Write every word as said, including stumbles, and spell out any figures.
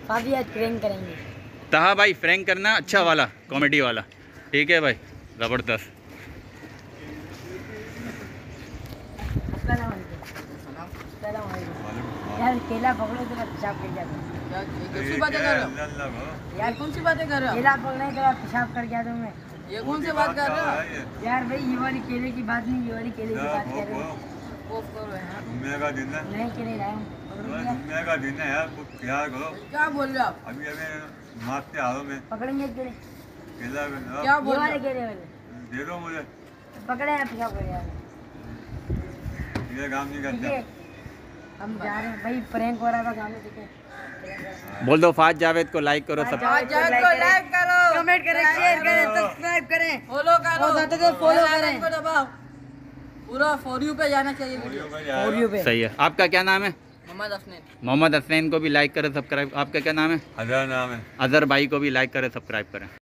काफी आज प्रैंक करेंगे। तहा भाई प्रैंक करना अच्छा वाला, कॉमेडी वाला, ठीक है भाई, ज़बरदस्त। यार केला पकड़ो तो पेशाब कर गया कैसी बातें कर रहे हो यार? कौन सी बातें कर रहे हो? केला पकड़े तो पेशाब कर गया तो मैं। ये कौन सी बात कर रहे हो यार भाई ये वाली केले की बात नहीं, ये वाली केले की बात कर रहे हो। कोफ करो यार। घूमने का दिन है, नहीं केले लाए हूँ, पकड़ो क्या? घूमने का दिन है यार, कुछ प्यार करो। क्या बोल रहे हो आप? अभी अभी मार के आ रहा हूँ मैं। पकड़ेंगे केले, केला क्या ये बोल रहे वाले हो? केले वाले दे दो मुझे, पकड़े हैं, पेशाब कर गया। ये काम नहीं ठीक करता। है हम जा रहे हैं भाई, प्रैंक हो रहा था सामने, ठीक है। बोल दो फाज जावेद को लाइक करो, सब आज जाओ तो लाइक करो, कमेंट करें, शेयर करें, सब्सक्राइब करें, फॉलो करो, और ज्यादा से फॉलो करें। को दबाओ, पूरा फॉर यू पे जाना चाहिए वीडियो। और यू पे सही है। आपका क्या नाम है? मोहम्मद अफनीन। मोहम्मद हसनैन को भी लाइक करें, सब्सक्राइब। आपका क्या नाम है? हजार नाम है। अजहर भाई को भी लाइक करें, सब्सक्राइब करें।